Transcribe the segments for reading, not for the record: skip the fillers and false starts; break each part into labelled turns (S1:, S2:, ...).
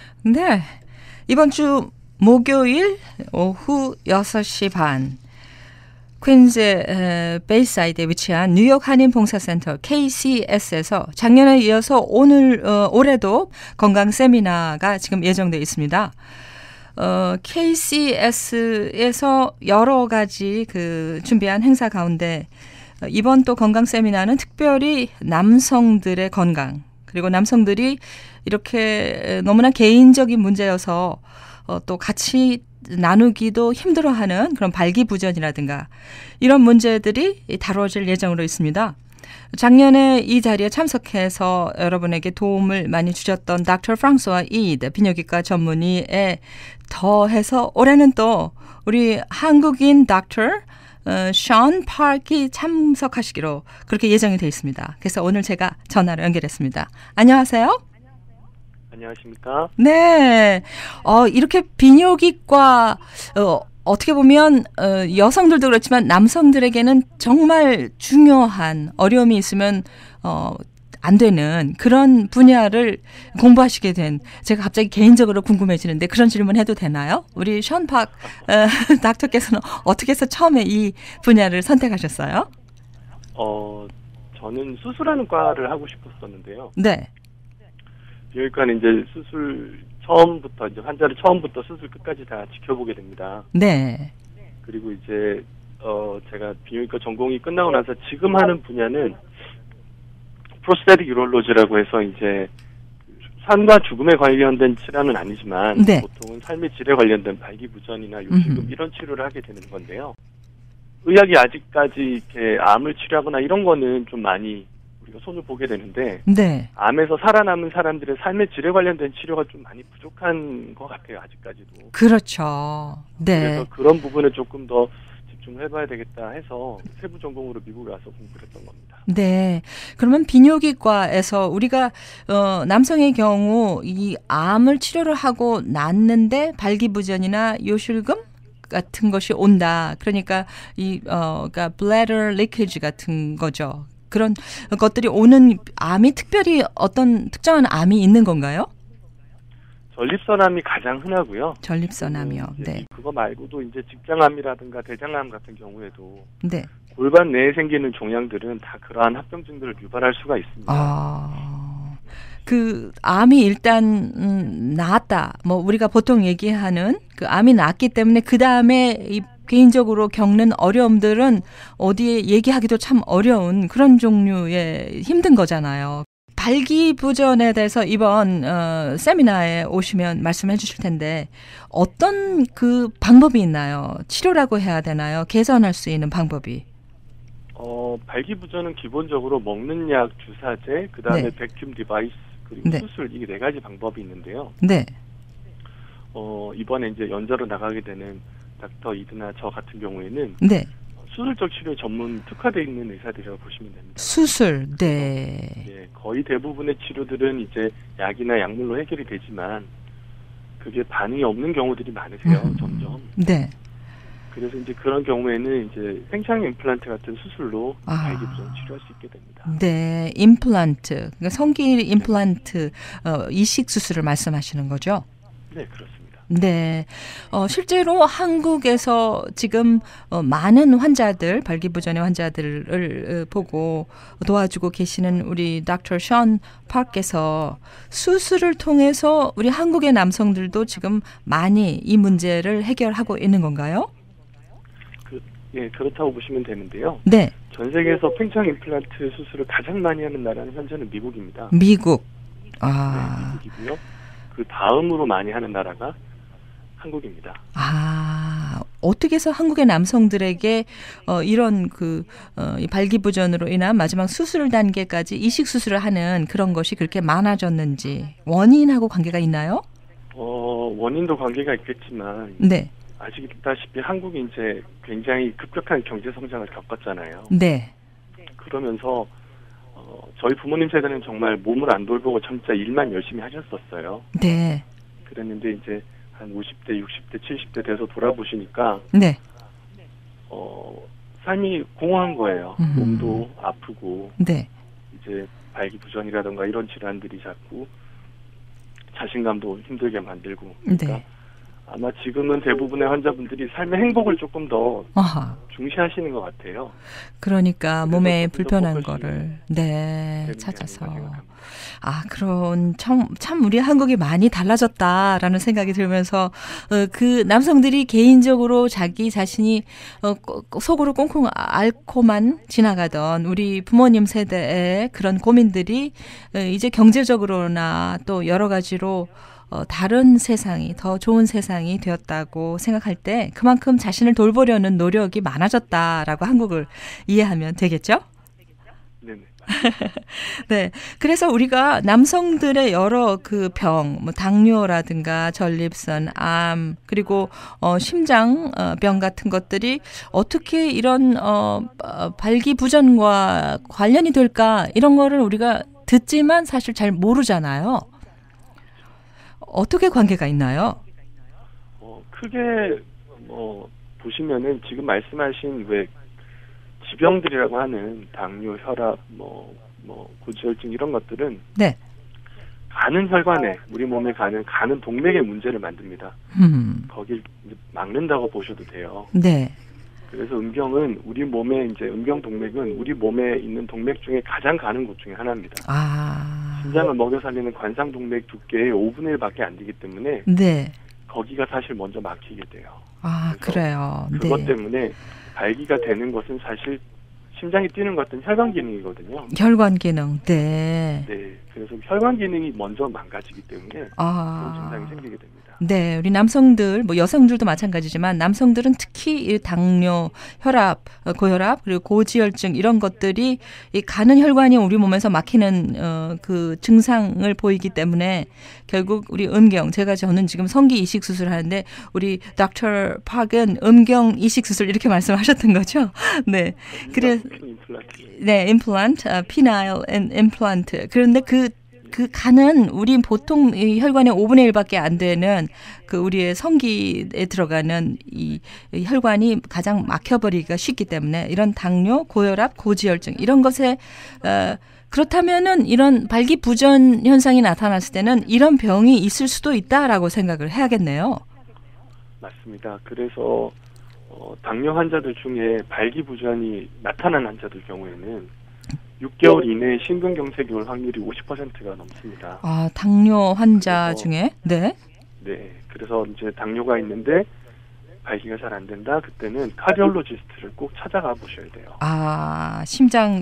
S1: 네. 이번 주 목요일 오후 6시 반 퀸즈 베이사이드에 위치한 뉴욕 한인봉사센터 KCS에서 작년에 이어서 올해도 건강 세미나가 지금 예정되어 있습니다. KCS에서 여러 가지 준비한 행사 가운데 이번 또 건강 세미나는 특별히 남성들의 건강, 그리고 남성들이 이렇게 너무나 개인적인 문제여서 또 같이 나누기도 힘들어하는 그런 발기부전이라든가 이런 문제들이 다뤄질 예정으로 있습니다. 작년에 이 자리에 참석해서 여러분에게 도움을 많이 주셨던 닥터 프랑스와 이드 비뇨기과 전문의에 더해서 올해는 또 우리 한국인 닥터 션 파크이 참석하시기로 그렇게 예정이 되어 있습니다. 그래서 오늘 제가 전화로 연결했습니다. 안녕하세요.
S2: 안녕하십니까?
S1: 네. 이렇게 비뇨기과 어떻게 보면 여성들도 그렇지만 남성들에게는 정말 중요한 어려움이 있으면 안 되는 그런 분야를 공부하시게 된, 제가 갑자기 개인적으로 궁금해지는데 그런 질문 해도 되나요? 우리 션 파크 닥터께서는 어떻게 해서 처음에 이 분야를 선택하셨어요?
S2: 저는 수술하는 과를 하고 싶었었는데요.
S1: 네.
S2: 비뇨기과는 이제 수술 처음부터 이제 환자를 처음부터 수술 끝까지 다 지켜보게 됩니다.
S1: 네.
S2: 그리고 이제 제가 비뇨기과 전공이 끝나고 나서 지금 하는 분야는 프로스테틱 유럴로지라고 해서 이제 삶과 죽음에 관련된 치료는 아니지만
S1: 네.
S2: 보통은 삶의 질에 관련된 발기부전이나 요실금 이런 치료를 하게 되는 건데요. 의학이 아직까지 이렇게 암을 치료하거나 이런 거는 좀 많이 우리가 손을 보게 되는데,
S1: 네.
S2: 암에서 살아남은 사람들의 삶의 질에 관련된 치료가 좀 많이 부족한 것 같아요, 아직까지도.
S1: 그렇죠. 네.
S2: 그래서 그런 부분에 조금 더 집중을 해봐야 되겠다 해서 세부 전공으로 미국에 와서 공부를 했던 겁니다.
S1: 네. 그러면 비뇨기과에서 우리가 남성의 경우 이 암을 치료를 하고 났는데 발기부전이나 요실금 같은 것이 온다. 그러니까 그러니까 bladder leakage 같은 거죠. 그런 것들이 오는 암이 특별히 어떤 특정한 암이 있는 건가요?
S2: 전립선암이 가장 흔하고요.
S1: 전립선암이요. 네.
S2: 그거 말고도 이제 직장암이라든가 대장암 같은 경우에도
S1: 네.
S2: 골반 내에 생기는 종양들은 다 그러한 합병증들을 유발할 수가 있습니다.
S1: 그 암이 일단 나았다. 뭐 우리가 보통 얘기하는 그 암이 나았기 때문에 그 다음에 이 개인적으로 겪는 어려움들은 어디에 얘기하기도 참 어려운 그런 종류의 힘든 거잖아요. 발기부전에 대해서 이번 세미나에 오시면 말씀해 주실 텐데 어떤 그 방법이 있나요? 치료라고 해야 되나요? 개선할 수 있는 방법이?
S2: 발기부전은 기본적으로 먹는 약, 주사제, 그 다음에
S1: 네.
S2: 백큐um 디바이스, 그리고
S1: 네.
S2: 수술, 이게 네 가지 방법이 있는데요.
S1: 네.
S2: 이번에 이제 연자로 나가게 되는 닥터 이드나 저 같은 경우에는
S1: 네.
S2: 수술적 치료 전문 특화되어 있는 의사들이라고 보시면 됩니다.
S1: 수술, 네.
S2: 예, 거의 대부분의 치료들은 이제 약이나 약물로 해결이 되지만 그게 반응이 없는 경우들이 많으세요, 점점.
S1: 네.
S2: 그래서 이제 그런 경우에는 이제 팽창 임플란트 같은 수술로 발기부전 치료할 수 있게 됩니다.
S1: 네, 임플란트, 그러니까 성기 임플란트 이식 수술을 말씀하시는 거죠?
S2: 네, 그렇습니다.
S1: 네, 실제로 한국에서 지금 많은 환자들, 발기부전의 환자들을 보고 도와주고 계시는 우리 닥터 션 파크께서 수술을 통해서 우리 한국의 남성들도 지금 많이 이 문제를 해결하고 있는 건가요?
S2: 예, 그렇다고 보시면 되는데요.
S1: 네.
S2: 전 세계에서 팽창 임플란트 수술을 가장 많이 하는 나라는 현재는 미국입니다.
S1: 미국.
S2: 네, 미국이고요. 그 다음으로 많이 하는 나라가 한국입니다.
S1: 어떻게 해서 한국의 남성들에게 이런 이 발기부전으로 인한 마지막 수술 단계까지 이식 수술을 하는 그런 것이 그렇게 많아졌는지 원인하고 관계가 있나요?
S2: 원인도 관계가 있겠지만
S1: 네.
S2: 아시다시피 한국이 이제 굉장히 급격한 경제 성장을 겪었잖아요.
S1: 네.
S2: 그러면서 저희 부모님 세대는 정말 몸을 안 돌보고 진짜 일만 열심히 하셨었어요.
S1: 네.
S2: 그랬는데 이제 한 50대, 60대, 70대 돼서 돌아보시니까
S1: 네.
S2: 삶이 공허한 거예요. 몸도 아프고
S1: 네.
S2: 이제 발기부전이라든가 이런 질환들이 자꾸 자신감도 힘들게 만들고. 그러니까
S1: 네.
S2: 아마 지금은 대부분의 환자분들이 삶의 행복을 조금 더
S1: 아하.
S2: 중시하시는 것 같아요.
S1: 그러니까 몸에
S2: 조금 더
S1: 불편한
S2: 포커싱이
S1: 거를 네
S2: 되는 게
S1: 찾아서.
S2: 아닌가 생각합니다.
S1: 아, 그런 참 우리 한국이 많이 달라졌다라는 생각이 들면서 그 남성들이 개인적으로 자기 자신이 속으로 꽁꽁 앓고만 지나가던 우리 부모님 세대의 그런 고민들이 이제 경제적으로나 또 여러 가지로 다른 세상이 더 좋은 세상이 되었다고 생각할 때 그만큼 자신을 돌보려는 노력이 많아졌다라고 한국을 이해하면 되겠죠?
S2: 네네.
S1: 네. 그래서 우리가 남성들의 여러 그 병, 뭐 당뇨라든가 전립선, 암, 그리고 심장병 같은 것들이 어떻게 이런 발기부전과 관련이 될까 이런 거를 우리가 듣지만 사실 잘 모르잖아요. 어떻게 관계가 있나요?
S2: 크게 보시면은 지금 말씀하신 왜 지병들이라고 하는 당뇨, 혈압, 고지혈증 이런 것들은
S1: 네.
S2: 가는 혈관에 우리 몸에 가는 동맥의 문제를 만듭니다. 거길 이제 막는다고 보셔도 돼요.
S1: 네.
S2: 그래서 음경은 우리 몸에 이제 음경 동맥은 우리 몸에 있는 동맥 중에 가장 가는 곳 중에 하나입니다.
S1: 아.
S2: 심장을 먹여 살리는 관상 동맥 두께의 5분의 1밖에 안 되기 때문에
S1: 네.
S2: 거기가 사실 먼저 막히게 돼요.
S1: 아, 그래요.
S2: 그것
S1: 네.
S2: 때문에 발기가 되는 것은 사실 심장이 뛰는 것은 혈관 기능이거든요.
S1: 혈관 기능. 네.
S2: 네, 그래서 혈관 기능이 먼저 망가지기 때문에 그런 증상이 생기게 됩니다.
S1: 네, 우리 남성들, 뭐 여성들도 마찬가지지만 남성들은 특히 이 당뇨, 혈압, 고혈압, 그리고 고지혈증 이런 것들이 이 가는 혈관이 우리 몸에서 막히는 그 증상을 보이기 때문에 결국 우리 저는 지금 성기 이식 수술을 하는데 우리 닥터 팍은 음경 이식 수술 이렇게 말씀하셨던 거죠? 네. 그래 네, 임플란트, 피나일 임플란트. 그런데 그 간은 우리 보통 이 혈관의 5분의 1밖에 안 되는 그 우리의 성기에 들어가는 이 혈관이 가장 막혀버리기가 쉽기 때문에 이런 당뇨, 고혈압, 고지혈증 이런 것에 그렇다면은 이런 발기부전 현상이 나타났을 때는 이런 병이 있을 수도 있다라고 생각을 해야겠네요.
S2: 맞습니다. 그래서 당뇨 환자들 중에 발기부전이 나타난 환자들 경우에는 6개월 이내에 심근경색이 올 확률이 50%가 넘습니다.
S1: 아, 당뇨 환자 중에? 네.
S2: 네. 그래서 이제 당뇨가 있는데 발기가 잘 안 된다. 그때는 카디올로지스트를 꼭 찾아가 보셔야 돼요.
S1: 아, 심장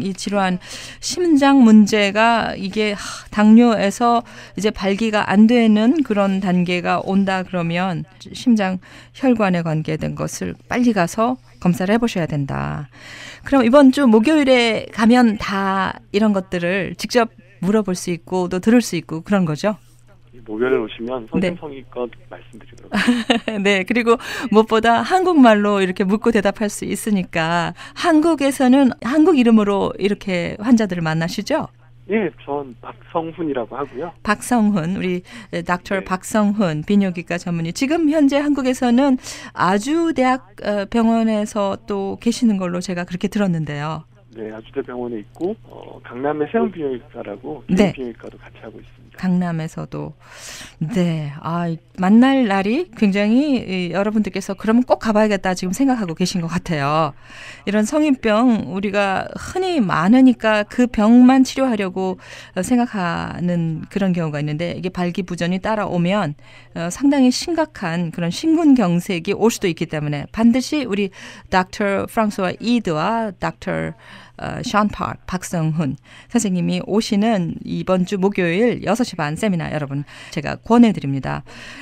S1: 문제가 이게 당뇨에서 이제 발기가 안 되는 그런 단계가 온다 그러면 심장 혈관에 관계된 것을 빨리 가서 검사를 해보셔야 된다. 그럼 이번 주 목요일에 가면 다 이런 것들을 직접 물어볼 수 있고 또 들을 수 있고 그런 거죠?
S2: 목요일에 오시면 성심성의껏 말씀드리도록
S1: 하겠습니다. 네, 그리고 무엇보다 한국말로 이렇게 묻고 대답할 수 있으니까 한국에서는 한국 이름으로 이렇게 환자들을 만나시죠?
S2: 예, 전 박성훈이라고 하고요.
S1: 박성훈, 우리 닥터 박성훈 비뇨기과 전문의. 지금 현재 한국에서는 아주대학 병원에서 또 계시는 걸로 제가 그렇게 들었는데요.
S2: 네, 아주대병원에 있고 강남의 세운비뇨기과라고
S1: 네.
S2: 비뇨기과도 같이 하고 있습니다.
S1: 강남에서도. 네, 만날 날이 굉장히 여러분들께서 그러면 꼭 가봐야겠다 지금 생각하고 계신 것 같아요. 이런 성인병 우리가 흔히 많으니까 그 병만 치료하려고 생각하는 그런 경우가 있는데 이게 발기부전이 따라오면 상당히 심각한 그런 심근경색이 올 수도 있기 때문에 반드시 우리 닥터 프랑스와 이드와 닥터 션 파크, 박성훈 선생님이 오시는 이번 주 목요일 6시 반 세미나 여러분 제가 권해드립니다.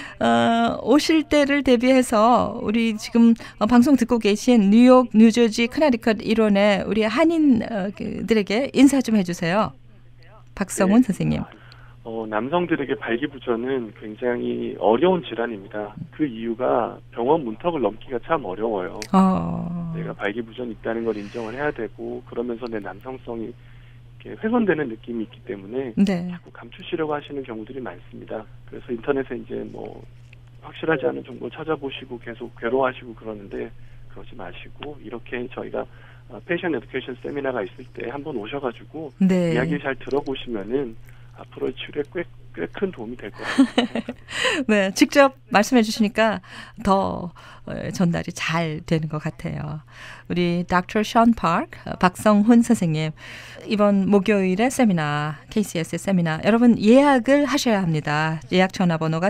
S1: 오실 때를 대비해서 우리 지금 방송 듣고 계신 뉴욕, 뉴저지, 커네티컷 일원의 우리 한인들에게 인사 좀 해주세요. 박성훈 선생님.
S2: 남성들에게 발기부전은 굉장히 어려운 질환입니다. 그 이유가 병원 문턱을 넘기가 참 어려워요. 내가 발기부전이 있다는 걸 인정을 해야 되고 그러면서 내 남성성이 이렇게 훼손되는 느낌이 있기 때문에
S1: 네.
S2: 자꾸 감추시려고 하시는 경우들이 많습니다. 그래서 인터넷에 이제 확실하지 않은 정보 찾아보시고 계속 괴로워하시고 그러는데 그러지 마시고 이렇게 저희가 패션 에듀케이션 세미나가 있을 때 한번 오셔가지고
S1: 네.
S2: 이야기 잘 들어보시면은 앞으로 치료에 꽤 큰 도움이 될 것 같아요.
S1: 네, 직접 말씀해 주시니까 더 전달이 잘 되는 것 같아요. 우리 Dr. Sean Park, 박성훈 선생님, 이번 목요일에 세미나, KCS의 세미나, 여러분 예약을 하셔야 합니다. 예약 전화번호가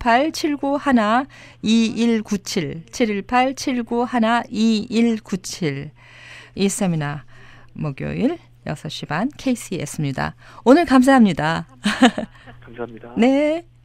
S1: 718-791-2197, 718-791-2197. 이 세미나 목요일 6시 반 KCS입니다. 오늘 감사합니다.
S2: 감사합니다.
S1: 네.